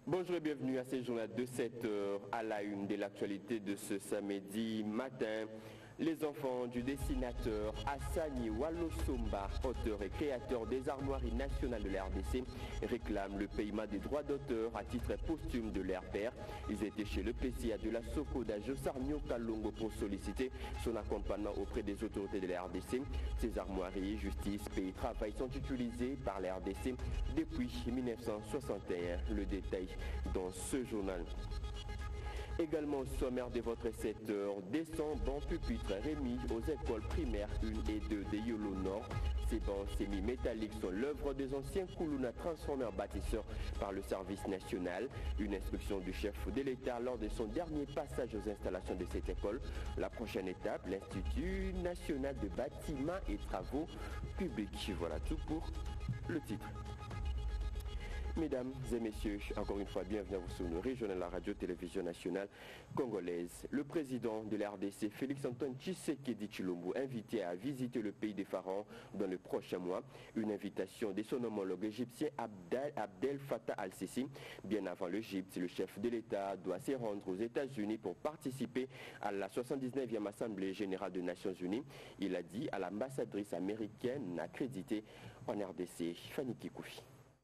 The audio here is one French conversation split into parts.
Bonjour et bienvenue à ce journal de 7h à la une de l'actualité de ce samedi matin. Les enfants du dessinateur Hassani Walosomba, auteur et créateur des armoiries nationales de la RDC, réclament le paiement des droits d'auteur à titre posthume de leur père. Ils étaient chez le PCA de la Sokoda, Josarnio Kalongo, pour solliciter son accompagnement auprès des autorités de la RDC. Ces armoiries, justice, pays, travail sont utilisées par la RDC depuis 1961. Le détail dans ce journal. Également au sommaire de votre 7h, des bancs pupitres remis aux écoles primaires 1 et 2 de Yolo Nord. Ces bancs semi-métalliques sont l'œuvre des anciens Koulouna transformés en bâtisseurs par le service national. Une instruction du chef de l'État lors de son dernier passage aux installations de cette école. La prochaine étape, l'Institut national de bâtiments et travaux publics. Voilà tout pour le titre. Mesdames et messieurs, encore une fois, bienvenue à vous sur nos régionales, la radio-télévision nationale congolaise. Le président de la RDC, Félix-Antoine Tshisekedi Tshilombo, invité à visiter le pays des pharaons dans le prochain mois. Une invitation de son homologue égyptien Abdel Fattah al-Sisi. Bien avant l'Égypte, le chef de l'État doit se rendre aux États-Unis pour participer à la 79e Assemblée générale des Nations Unies. Il a dit à l'ambassadrice américaine accréditée en RDC, Fanny Kikoufi.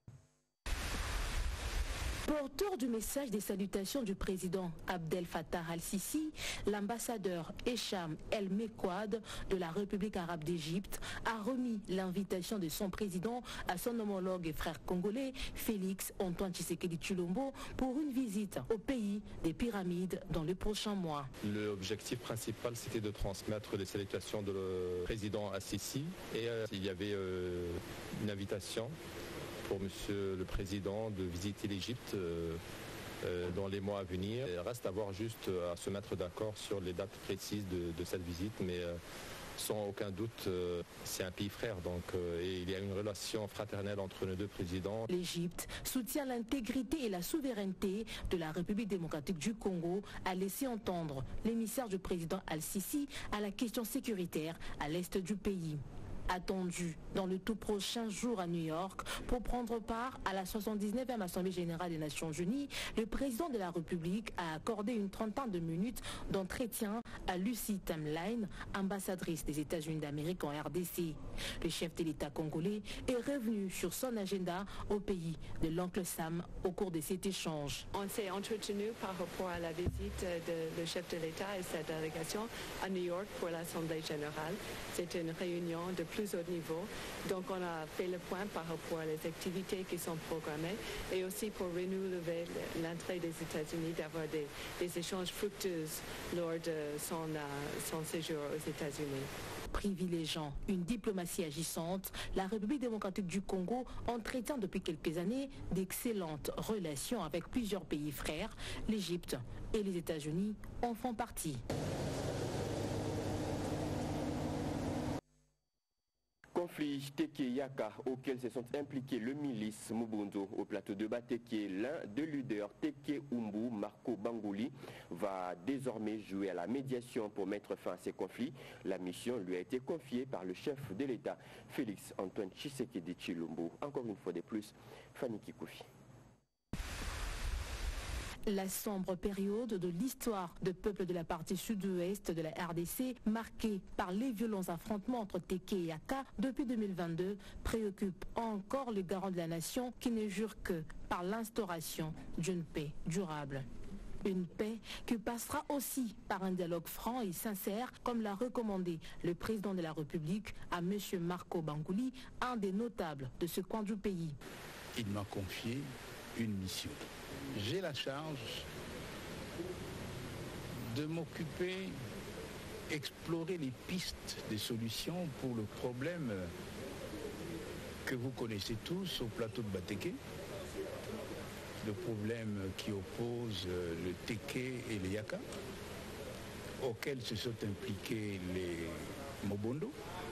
Porteur du message des salutations du président Abdel Fattah al-Sisi, l'ambassadeur Echam El Mekwad de la République arabe d'Égypte a remis l'invitation de son président à son homologue et frère congolais Félix-Antoine Tshisekedi Tshilombo pour une visite au pays des pyramides dans les prochains mois. L'objectif principal, c'était de transmettre les salutations du président al-Sisi et il y avait une invitation pour Monsieur le Président de visiter l'Égypte dans les mois à venir. Il reste à voir juste à se mettre d'accord sur les dates précises de cette visite, mais sans aucun doute, c'est un pays frère, donc et il y a une relation fraternelle entre nos deux présidents. L'Égypte soutient l'intégrité et la souveraineté de la République démocratique du Congo, a laissé entendre l'émissaire du président al-Sisi à la question sécuritaire à l'est du pays. Attendu dans le tout prochain jour à New York pour prendre part à la 79e Assemblée générale des Nations Unies, le président de la République a accordé une trentaine de minutes d'entretien à Lucie Tamline, ambassadrice des États-Unis d'Amérique en RDC. Le chef de l'État congolais est revenu sur son agenda au pays de l'oncle Sam au cours de cet échange. On s'est entretenu par rapport à la visite du chef de l'État et sa délégation à New York pour l'Assemblée générale. C'était une réunion de plus haut niveau. Donc on a fait le point par rapport à les activités qui sont programmées et aussi pour renouveler l'entrée des États-Unis, d'avoir des échanges fructueux lors de son séjour aux États-Unis. Privilégiant une diplomatie agissante, la République démocratique du Congo entretient depuis quelques années d'excellentes relations avec plusieurs pays frères. L'Égypte et les États-Unis en font partie. Conflit Teke-Yaka auquel se sont impliqués le milice Mubundo au plateau de Bateke. L'un des leaders, Teke Umbu, Marco Bangouli, va désormais jouer à la médiation pour mettre fin à ces conflits. La mission lui a été confiée par le chef de l'État, Félix-Antoine Tshisekedi Tshilombo. Encore une fois de plus, Fanny Kikoufi. La sombre période de l'histoire de peuple de la partie sud-ouest de la RDC, marquée par les violents affrontements entre Teke et Yaka depuis 2022, préoccupe encore les garants de la nation qui ne jurent que par l'instauration d'une paix durable. Une paix qui passera aussi par un dialogue franc et sincère, comme l'a recommandé le président de la République à M. Marco Bangouli, un des notables de ce coin du pays. Il m'a confié une mission. J'ai la charge de m'occuper, explorer les pistes de solutions pour le problème que vous connaissez tous au plateau de Bateke, le problème qui oppose le Teke et le Yaka, auquel se sont impliqués les Mobondo.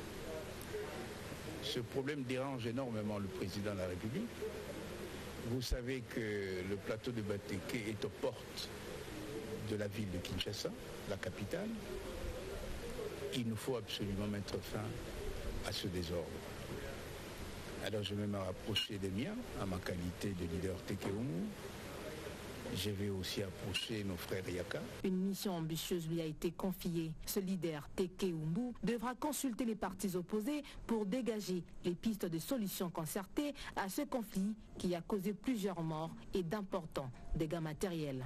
Ce problème dérange énormément le président de la République. Vous savez que le plateau de Bateke est aux portes de la ville de Kinshasa, la capitale. Il nous faut absolument mettre fin à ce désordre. Alors je vais me rapprocher des miens, à ma qualité de leader Teke Umbu, Je vais aussi approcher nos frères Yaka. Une mission ambitieuse lui a été confiée. Ce leader, Teke Umbu, devra consulter les partis opposés pour dégager les pistes de solutions concertées à ce conflit qui a causé plusieurs morts et d'importants dégâts matériels.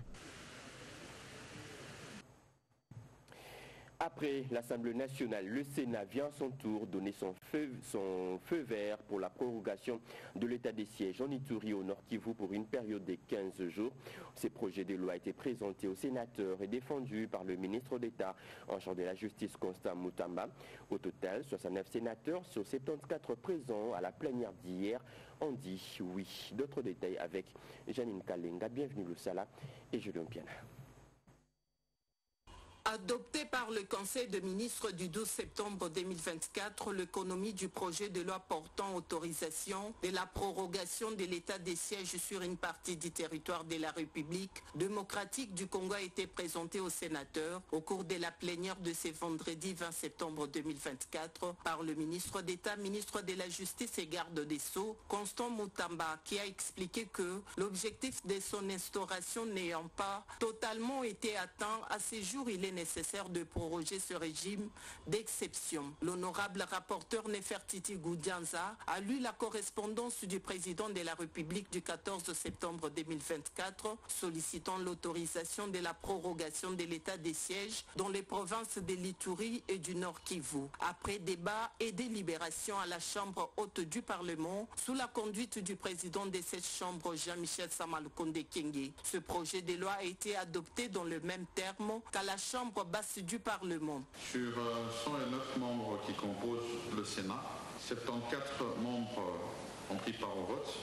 Après l'Assemblée nationale, le Sénat vient à son tour donner son feu vert pour la prorogation de l'état des sièges en Ituri au Nord Kivu pour une période de 15 jours. Ces projets de loi a été présentés aux sénateurs et défendus par le ministre d'État en charge de la justice, Constant Mutamba. Au total, 69 sénateurs sur 74 présents à la plénière d'hier ont dit oui. D'autres détails avec Janine Kalenga, bienvenue Lusala et Julien Piana. Adopté par le Conseil des ministres du 12 septembre 2024, l'économie du projet de loi portant autorisation de la prorogation de l'état des sièges sur une partie du territoire de la République démocratique du Congo a été présenté aux sénateurs au cours de la plénière de ce vendredi 20 septembre 2024 par le ministre d'État, ministre de la Justice et garde des Sceaux, Constant Mutamba, qui a expliqué que l'objectif de son instauration n'ayant pas totalement été atteint, à ce jour il est nécessaire de proroger ce régime d'exception. L'honorable rapporteur Nefertiti Goudianza a lu la correspondance du président de la République du 14 septembre 2024 sollicitant l'autorisation de la prorogation de l'état des sièges dans les provinces de l'Ituri et du Nord Kivu. Après débat et délibération à la Chambre haute du Parlement, sous la conduite du président de cette Chambre, Jean-Michel Samalukonde Kenge, ce projet de loi a été adopté dans le même terme qu'à la Chambre basse du Parlement. Sur 109 membres qui composent le Sénat, 74 membres ont pris part au vote,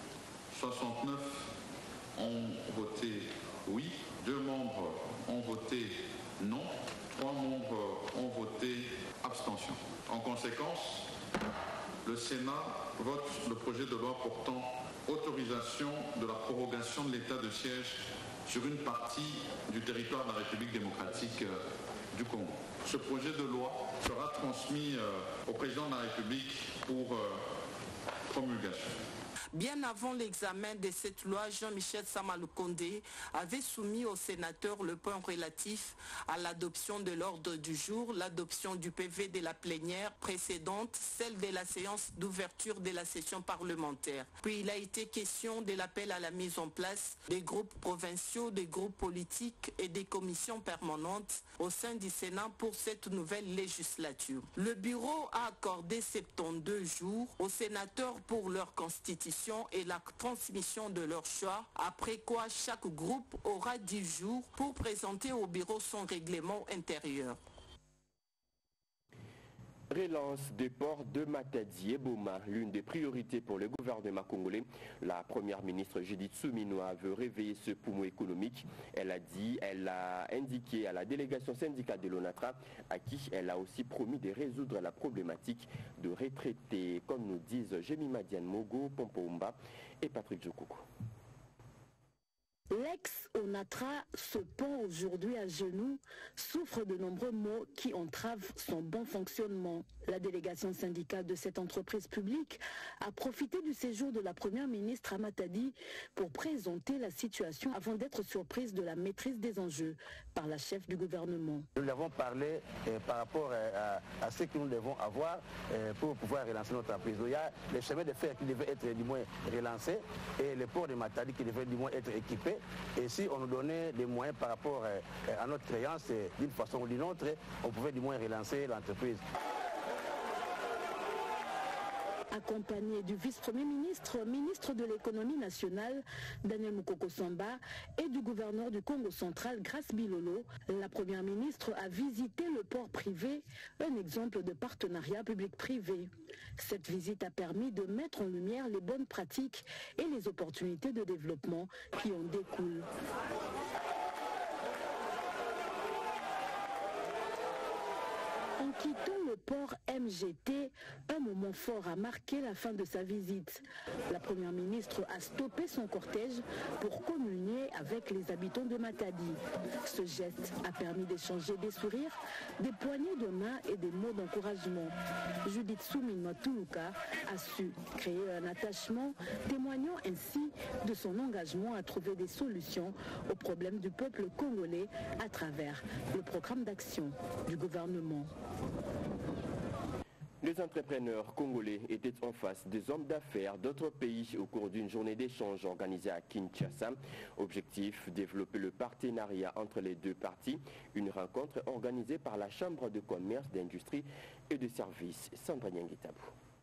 69 ont voté oui, 2 membres ont voté non, 3 membres ont voté abstention. En conséquence, le Sénat vote le projet de loi portant autorisation de la prorogation de l'état de siège sur une partie du territoire de la République démocratique du Congo. Ce projet de loi sera transmis au président de la République pour promulgation. Bien avant l'examen de cette loi, Jean-Michel Samalukonde avait soumis aux sénateurs le point relatif à l'adoption de l'ordre du jour, l'adoption du PV de la plénière précédente, celle de la séance d'ouverture de la session parlementaire. Puis il a été question de l'appel à la mise en place des groupes provinciaux, des groupes politiques et des commissions permanentes au sein du Sénat pour cette nouvelle législature. Le bureau a accordé 72 jours aux sénateurs pour leur constitution et la transmission de leur choix, après quoi chaque groupe aura 10 jours pour présenter au bureau son règlement intérieur. Relance des ports de Matadi et Boma, l'une des priorités pour le gouvernement congolais. La première ministre Judith Suminwa veut réveiller ce poumon économique. Elle a indiqué à la délégation syndicale de l'ONATRA, à qui elle a aussi promis de résoudre la problématique de retraités, comme nous disent Jemima Diane Mogo, Pompoumba et Patrick Djoukoukou. L'ex-ONATRA se pend aujourd'hui à genoux, souffre de nombreux maux qui entravent son bon fonctionnement. La délégation syndicale de cette entreprise publique a profité du séjour de la première ministre à Matadi pour présenter la situation avant d'être surprise de la maîtrise des enjeux par la chef du gouvernement. Nous avons parlé par rapport à ce que nous devons avoir pour pouvoir relancer notre entreprise. Il y a les chemins de fer qui devaient être du moins relancés et les ports de Matadi qui devaient du moins être équipés. Et si on nous donnait des moyens par rapport à notre créance, d'une façon ou d'une autre, on pouvait du moins relancer l'entreprise. Accompagné du vice-premier ministre, ministre de l'économie nationale, Daniel Mukoko Samba, et du gouverneur du Congo central, Grace Bilolo, la première ministre a visité le port privé, un exemple de partenariat public-privé. Cette visite a permis de mettre en lumière les bonnes pratiques et les opportunités de développement qui en découlent. En Quittons le port MGT, un moment fort a marqué la fin de sa visite. La première ministre a stoppé son cortège pour communier avec les habitants de Matadi. Ce geste a permis d'échanger des sourires, des poignées de main et des mots d'encouragement. Judith Soumino Toulouka a su créer un attachement, témoignant ainsi de son engagement à trouver des solutions aux problèmes du peuple congolais à travers le programme d'action du gouvernement. Les entrepreneurs congolais étaient en face des hommes d'affaires d'autres pays au cours d'une journée d'échange organisée à Kinshasa. Objectif, développer le partenariat entre les deux parties. Une rencontre organisée par la Chambre de commerce, d'industrie et de services. Sandra Nyangitabou.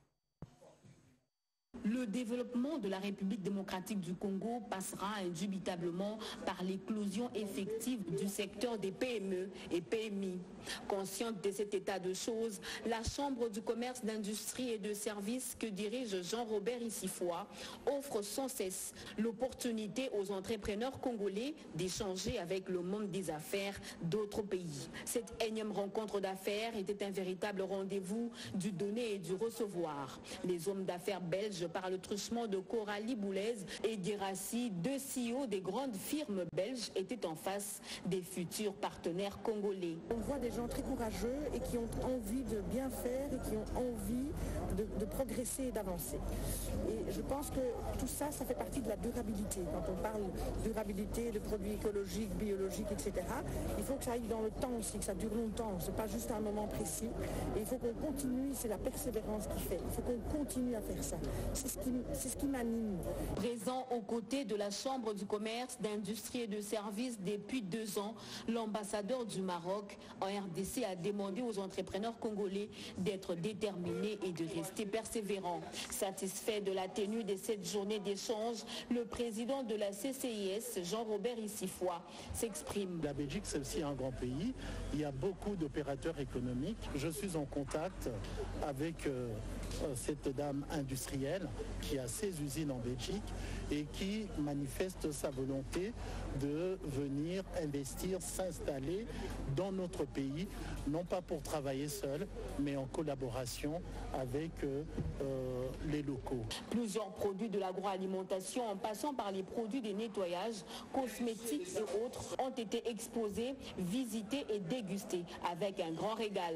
Le développement de la République démocratique du Congo passera indubitablement par l'éclosion effective du secteur des PME et PMI. Consciente de cet état de choses, la Chambre du commerce, d'industrie et de services que dirige Jean-Robert Issifoua offre sans cesse l'opportunité aux entrepreneurs congolais d'échanger avec le monde des affaires d'autres pays. Cette énième rencontre d'affaires était un véritable rendez-vous du donner et du recevoir. Les hommes d'affaires belges, par le truchement de Coralie Boulez et d'Irassi, deux CEO des grandes firmes belges, étaient en face des futurs partenaires congolais. On voit des gens très courageux et qui ont envie de bien faire et qui ont envie de progresser et d'avancer. Et je pense que tout ça, ça fait partie de la durabilité. Quand on parle de durabilité, de produits écologiques, biologiques, etc., il faut que ça aille dans le temps aussi, que ça dure longtemps. Ce n'est pas juste un moment précis. Et il faut qu'on continue, c'est la persévérance qui fait. Il faut qu'on continue à faire ça. C'est ce qui m'anime. Présent aux côtés de la Chambre du commerce, d'industrie et de services depuis 2 ans, l'ambassadeur du Maroc en RDC a demandé aux entrepreneurs congolais d'être déterminés et de rester persévérants. Satisfait de la tenue de cette journée d'échange, le président de la CCIS, Jean-Robert Issifoua, s'exprime. La Belgique, c'est aussi un grand pays. Il y a beaucoup d'opérateurs économiques. Je suis en contact avec cette dame industrielle qui a ses usines en Belgique et qui manifeste sa volonté de venir investir, s'installer dans notre pays, non pas pour travailler seul, mais en collaboration avec les locaux. Plusieurs produits de l'agroalimentation, en passant par les produits de nettoyage, cosmétiques et autres, ont été exposés, visités et dégustés avec un grand régal.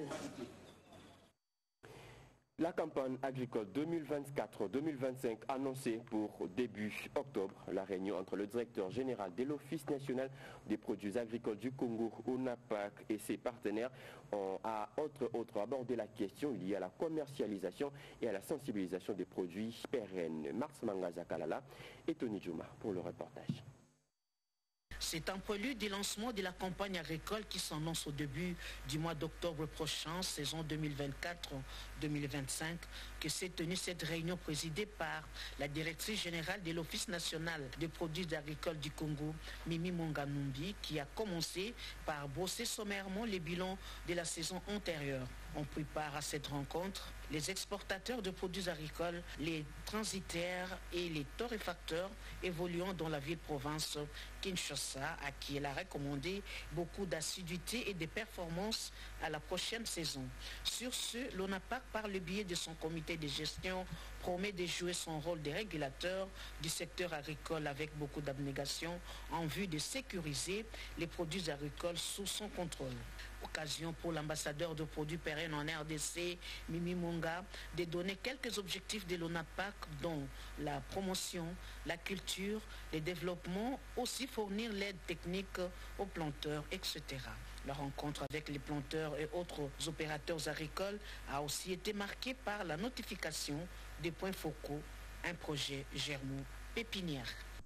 La campagne agricole 2024-2025 annoncée pour début octobre. La réunion entre le directeur général de l'Office national des produits agricoles du Congo, ONAPAC, et ses partenaires a entre autres abordé la question liée à la commercialisation et à la sensibilisation des produits pérennes. Mars Mangaza Kalala et Tony Djouma pour le reportage. C'est un prélude du lancement de la campagne agricole qui s'annonce au début du mois d'octobre prochain, saison 2024-2025, que s'est tenue cette réunion présidée par la directrice générale de l'Office national des produits agricoles du Congo, Mimi Monganumbi, qui a commencé par brosser sommairement les bilans de la saison antérieure. On prit part à cette rencontre les exportateurs de produits agricoles, les transitaires et les torréfacteurs évoluant dans la ville-province Kinshasa, à qui elle a recommandé beaucoup d'assiduité et de performance à la prochaine saison. Sur ce, l'ONAPAC, par le biais de son comité de gestion, promet de jouer son rôle de régulateur du secteur agricole avec beaucoup d'abnégation en vue de sécuriser les produits agricoles sous son contrôle. Occasion pour l'ambassadeur de produits pérennes en RDC, Mimi Monga, de donner quelques objectifs de l'ONAPAC, dont la promotion, la culture, le développement, aussi fournir l'aide technique aux planteurs, etc. La rencontre avec les planteurs et autres opérateurs agricoles a aussi été marquée par la notification des points focaux, un projet Germont pépinière.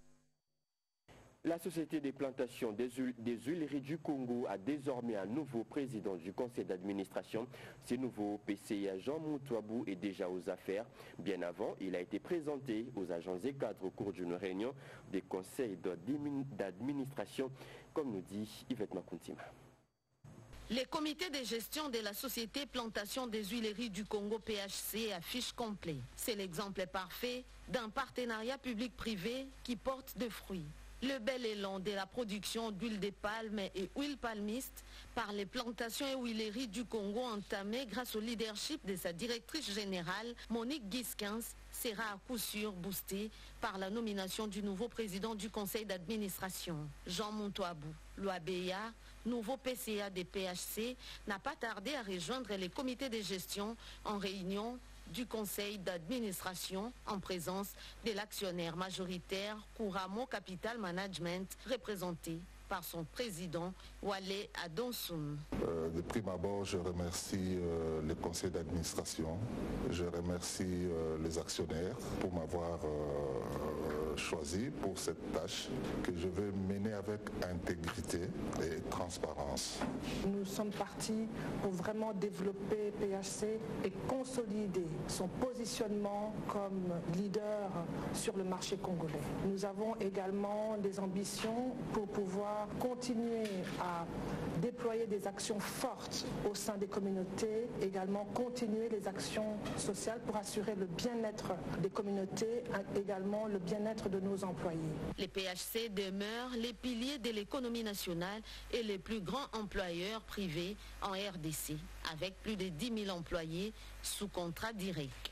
La Société des plantations des huileries du Congo a désormais un nouveau président du conseil d'administration. Ce nouveau PCA, Jean Moutouabou, est déjà aux affaires. Bien avant, il a été présenté aux agents et cadres au cours d'une réunion des conseils d'administration, comme nous dit Yvette Makuntima. Les comités de gestion de la Société Plantation des Huileries du Congo PHC affichent complet. C'est l'exemple parfait d'un partenariat public-privé qui porte des fruits. Le bel élan de la production d'huile de palme et huile palmiste par les plantations et huileries du Congo entamées grâce au leadership de sa directrice générale, Monique Guiskins, sera à coup sûr boosté par la nomination du nouveau président du conseil d'administration. Jean Montouabou, l'OABEA, nouveau PCA des PHC, n'a pas tardé à rejoindre les comités de gestion en réunion du conseil d'administration en présence de l'actionnaire majoritaire Kouramo Capital Management, représenté par son président Wale Adonsoum. De prime abord, je remercie le conseil d'administration, je remercie les actionnaires pour m'avoir choisi pour cette tâche que je vais mener avec intégrité et transparence. Nous sommes partis pour vraiment développer PHC et consolider son positionnement comme leader sur le marché congolais. Nous avons également des ambitions pour pouvoir continuer à déployer des actions fortes au sein des communautés, également continuer les actions sociales pour assurer le bien-être des communautés, également le bien-être de nos employés. Les PHC demeurent les piliers de l'économie nationale et les plus grands employeurs privés en RDC, avec plus de 10 000 employés sous contrat direct.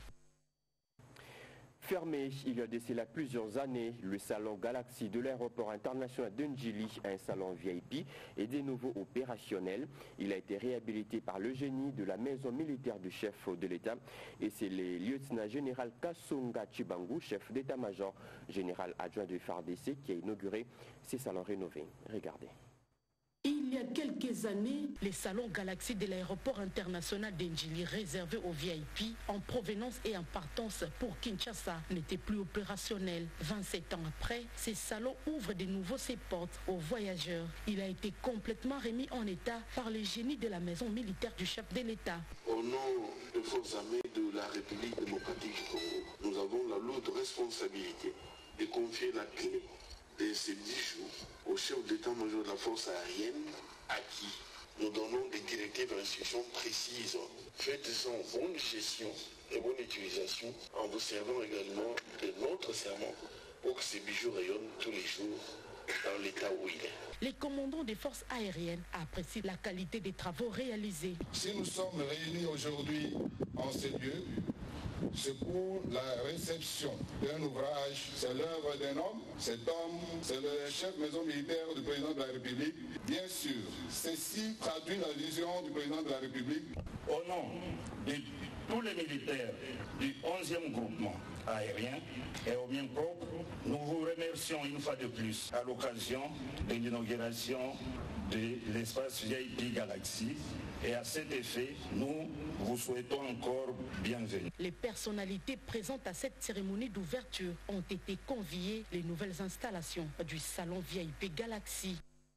Fermé il y a de cela plusieurs années, le salon Galaxy de l'aéroport international de Ndjili, un salon VIP, est de nouveau opérationnel. Il a été réhabilité par le génie de la maison militaire du chef de l'État et c'est le lieutenant général Kasonga Chibangu, chef d'état-major général adjoint du FARDC, qui a inauguré ces salons rénovés. Regardez. Il y a quelques années, les salons Galaxy de l'aéroport international d'Ndjili réservés aux VIP en provenance et en partance pour Kinshasa n'étaient plus opérationnels. 27 ans après, ces salons ouvrent de nouveau ses portes aux voyageurs. Il a été complètement remis en état par le génie de la maison militaire du chef de l'État. Au nom des forces armées de la République démocratique du Congo, nous avons la lourde responsabilité de confier la clé de ces 10 jours au chef d'état-major de la force aérienne à qui nous donnons des directives et instructions précises. Faites-en bonne gestion et bonne utilisation en vous servant également de notre serment pour que ces bijoux rayonnent tous les jours dans l'état où il est. Les commandants des forces aériennes apprécient la qualité des travaux réalisés. Si nous sommes réunis aujourd'hui en ce lieu, c'est pour la réception d'un ouvrage. C'est l'œuvre d'un homme. Cet homme, c'est le chef maison militaire du président de la République. Bien sûr, ceci traduit la vision du président de la République. Au nom de tous les militaires du 11e groupement aérien et au mien propre, nous vous remercions une fois de plus à l'occasion de l'inauguration de l'espace VIP Galaxy. Et à cet effet, nous vous souhaitons encore bienvenue. Les personnalités présentes à cette cérémonie d'ouverture ont été conviées les nouvelles installations du salon VIP Galaxy.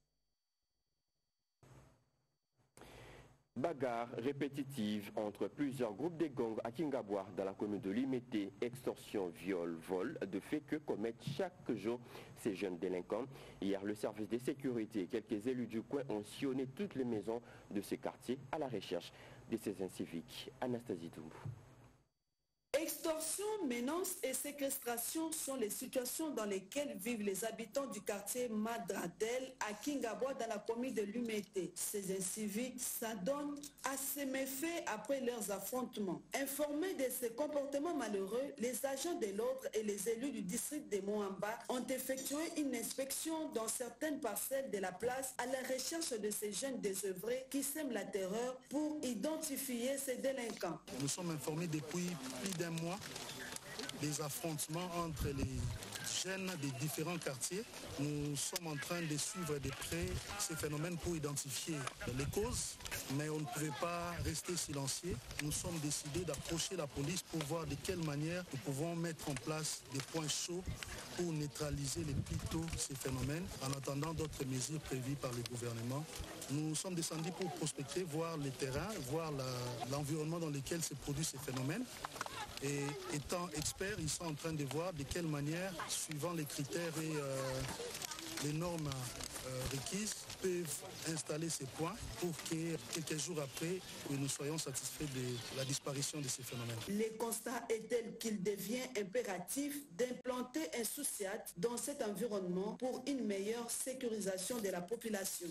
Bagarre répétitive entre plusieurs groupes de gangs à Kingabwa dans la commune de Limete, extorsion, viol, vol, de faits que commettent chaque jour ces jeunes délinquants. Hier, le service de sécurité et quelques élus du coin ont sillonné toutes les maisons de ce quartier à la recherche de ces inciviques. Anastasie Doumbou. Extorsion, menaces et séquestration sont les situations dans lesquelles vivent les habitants du quartier Madradel à Kingabwa dans la commune de Lumete. Ces inciviques s'adonnent à ces méfaits après leurs affrontements. Informés de ces comportements malheureux, les agents de l'ordre et les élus du district de Moamba ont effectué une inspection dans certaines parcelles de la place à la recherche de ces jeunes désœuvrés qui sèment la terreur pour identifier ces délinquants. Nous sommes informés depuis plus d'un mois des affrontements entre les jeunes des différents quartiers. Nous sommes en train de suivre de près ces phénomènes pour identifier les causes, mais on ne pouvait pas rester silencieux. Nous sommes décidés d'approcher la police pour voir de quelle manière nous pouvons mettre en place des points chauds pour neutraliser les plus tôt ces phénomènes en attendant d'autres mesures prévues par le gouvernement. Nous sommes descendus pour prospecter, voir les terrains, voir l'environnement dans lequel se produisent ces phénomènes. Et étant experts, ils sont en train de voir de quelle manière, suivant les critères et les normes requises peuvent installer ces points pour que quelques jours après, nous soyons satisfaits de la disparition de ces phénomènes. Le constat est tel qu'il devient impératif d'implanter un SOUCIAT dans cet environnement pour une meilleure sécurisation de la population.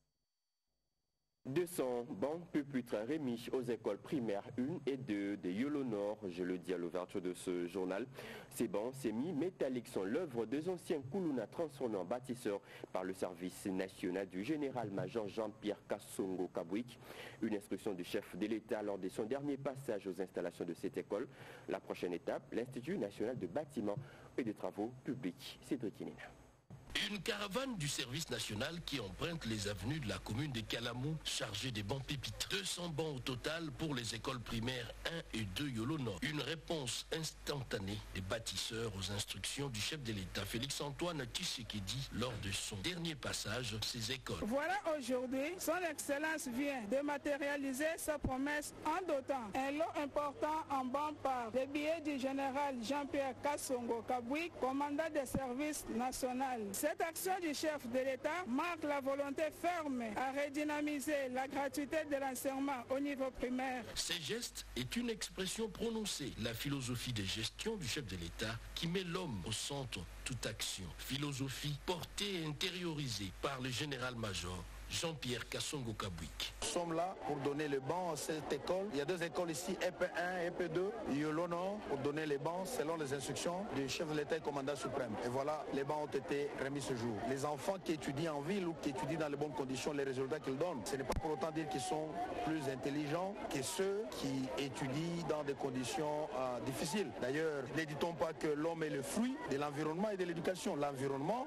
200 bancs pupitres remis aux écoles primaires 1 et 2 de Yolo Nord, je le dis à l'ouverture de ce journal. Ces bancs semi-métalliques sont l'œuvre des anciens Koulouna transformés en bâtisseurs par le service national du général-major Jean-Pierre Kassongo Kabouik. Une instruction du chef de l'État lors de son dernier passage aux installations de cette école. La prochaine étape, l'Institut national de bâtiments et de travaux publics. Cédric Inena. Une caravane du service national qui emprunte les avenues de la commune de Kalamou chargée des bancs pépites. 200 bancs au total pour les écoles primaires 1 et 2 Yolo Nord. Une réponse instantanée des bâtisseurs aux instructions du chef de l'État Félix-Antoine Tshisekedi lors de son dernier passage à ces écoles. Voilà aujourd'hui, son Excellence vient de matérialiser sa promesse en dotant un lot important en banc par les billets du général Jean-Pierre Kassongo Kabouik, commandant des services nationaux. Cette action du chef de l'État marque la volonté ferme à redynamiser la gratuité de l'enseignement au niveau primaire. Ces gestes est une expression prononcée, la philosophie de gestion du chef de l'État qui met l'homme au centre de toute action. Philosophie portée et intériorisée par le général-major Jean-Pierre Kassongo Kabouik. Nous sommes là pour donner les bancs à cette école. Il y a deux écoles ici, EP1 et EP2, Yolo Nord, pour donner les bancs selon les instructions du chef de l'État et commandant suprême. Et voilà, les bancs ont été remis ce jour. Les enfants qui étudient en ville ou qui étudient dans les bonnes conditions, les résultats qu'ils donnent, ce n'est pas pour autant dire qu'ils sont plus intelligents que ceux qui étudient dans des conditions difficiles. D'ailleurs, ne dit-on pas que l'homme est le fruit de l'environnement et de l'éducation. L'environnement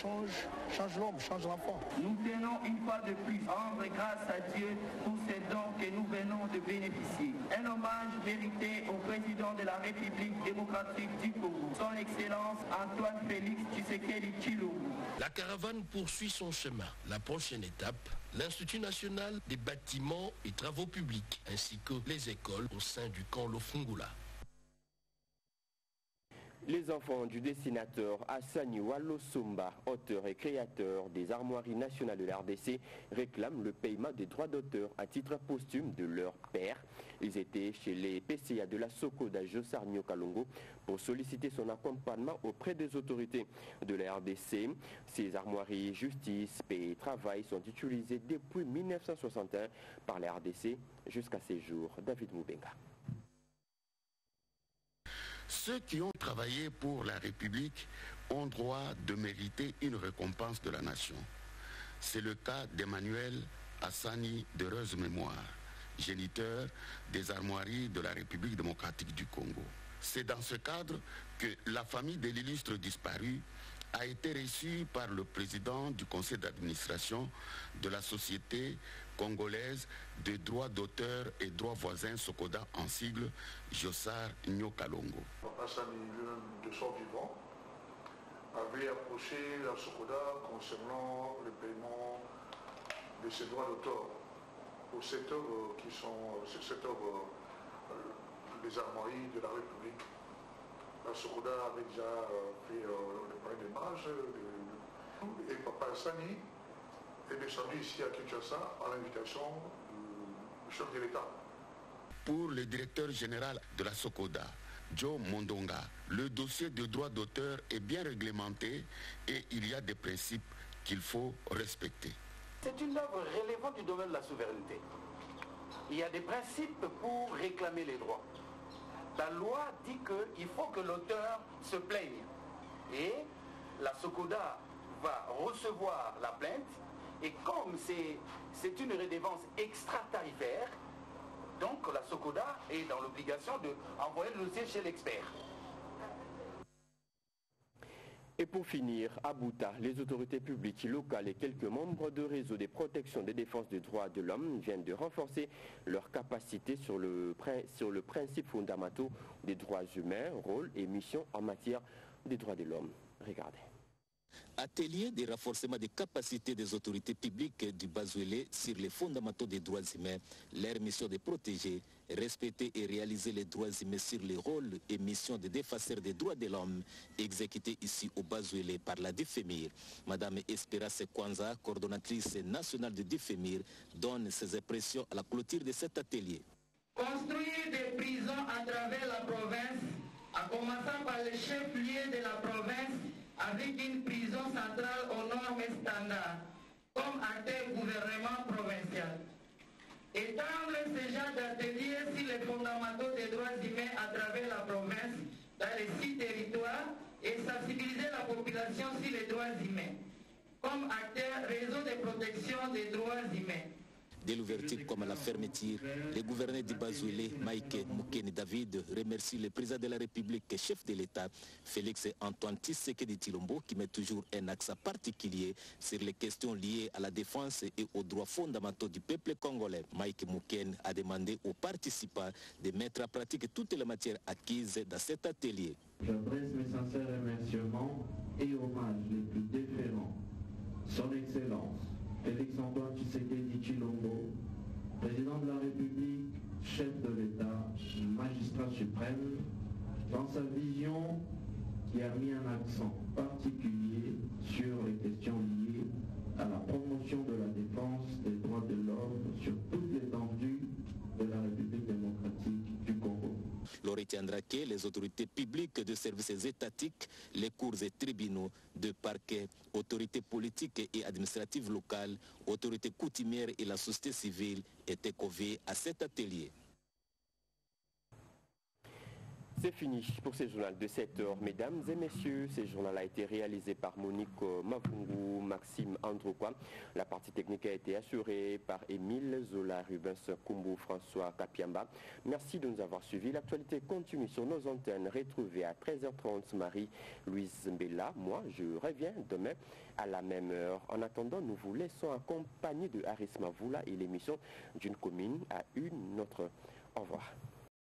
change l'homme, change l'enfant. Nous tenons une fois de plus rendre grâce à Dieu pour ces dons que nous venons de bénéficier. Un hommage mérité au président de la République démocratique du Congo, son Excellence Antoine Félix Tshisekedi Tshilombo. La caravane poursuit son chemin. La prochaine étape, l'Institut national des bâtiments et travaux publics, ainsi que les écoles au sein du camp Lofungula. Les enfants du dessinateur Hassani Walosomba, auteur et créateur des armoiries nationales de la RDC, réclament le paiement des droits d'auteur à titre posthume de leur père. Ils étaient chez les PCA de la Sokoda Josar Nyokalongo pour solliciter son accompagnement auprès des autorités de la RDC. Ces armoiries justice, paix et travail sont utilisées depuis 1961 par la RDC jusqu'à ces jours. David Moubenga. Ceux qui ont travaillé pour la République ont droit de mériter une récompense de la nation. C'est le cas d'Emmanuel Hassani d'heureuse mémoire, géniteur des armoiries de la République démocratique du Congo. C'est dans ce cadre que la famille de l'illustre disparu a été reçue par le président du conseil d'administration de la société congolaise de droits d'auteur et droits voisins Sokoda en sigle Josar Nyokalongo. Hassani, lui-même de son vivant, avait approché la Sokoda concernant le paiement de ses droits d'auteur aux secteurs qui sont les armoiries de la République. La Sokoda avait déjà fait le premier démarrage et Papa Hassani est descendu ici à Kinshasa à l'invitation du chef de l'État. Pour le directeur général de la Sokoda, Joe Mondonga, le dossier de droit d'auteur est bien réglementé et il y a des principes qu'il faut respecter. C'est une œuvre relevant du domaine de la souveraineté. Il y a des principes pour réclamer les droits. La loi dit qu'il faut que l'auteur se plaigne. Et la Sokoda va recevoir la plainte. Et comme c'est une redevance extra-tarifaire, donc la Sokoda est dans l'obligation d'envoyer le dossier chez l'expert. Et pour finir, à Bouta, les autorités publiques locales et quelques membres de réseau des protections des défenses des droits de l'homme viennent de renforcer leur capacité sur le principe fondamental des droits humains, rôle et mission en matière des droits de l'homme. Regardez. Atelier de renforcement des capacités des autorités publiques du Bazouélé sur les fondamentaux des droits humains, leur mission de protéger, respecter et réaliser les droits humains sur les rôles et missions des défenseurs des droits de l'homme, exécutés ici au Bazouélé par la DIFEMIR. Madame Espérance Kwanza, coordonnatrice nationale de DIFEMIR, donne ses impressions à la clôture de cet atelier. Construire des prisons à travers la province, en commençant par le chef-lieu de la province, avec une prison centrale aux normes standards, comme acteur gouvernement provincial. Étendre ce genre d'atelier sur les fondamentaux des droits humains à travers la province, dans les 6 territoires, et sensibiliser la population sur les droits humains, comme acteur réseau de protection des droits humains. Dès l'ouverture comme à la fermeture, le gouverneur du Bazouélé, Mike Moukeni David, remercie le président de la République et chef de l'État, Félix Antoine Tshisekedi Tshilombo, qui met toujours un accent particulier sur les questions liées à la défense et aux droits fondamentaux du peuple congolais. Mike Moukeni a demandé aux participants de mettre en pratique toutes les matières acquises dans cet atelier. J'adresse mes sincères remerciements et hommages les plus déférents. Son Excellence, Félix Antoine Tshisekedi Tshilombo, président de la République, chef de l'État, magistrat suprême, dans sa vision qui a mis un accent particulier sur les questions liées à la promotion de la défense des droits de l'homme sur toute l'étendue de la République démocratique du Congo. L'on retiendra que les autorités publiques de services étatiques, les cours et tribunaux de parquet, autorités politiques et administratives locales, autorités coutumières et la société civile étaient conviés à cet atelier. C'est fini pour ce journal de 7 heures. Mesdames et messieurs, ce journal a été réalisé par Monique Mavungu, Maxime Androquois. La partie technique a été assurée par Émile Zola, Rubens Kumbu, François Kapiamba. Merci de nous avoir suivis. L'actualité continue sur nos antennes. Retrouvez à 13h30 Marie-Louise Mbella. Moi, je reviens demain à la même heure. En attendant, nous vous laissons accompagner de Haris Mavoula et l'émission d'une commune à une autre. Au revoir.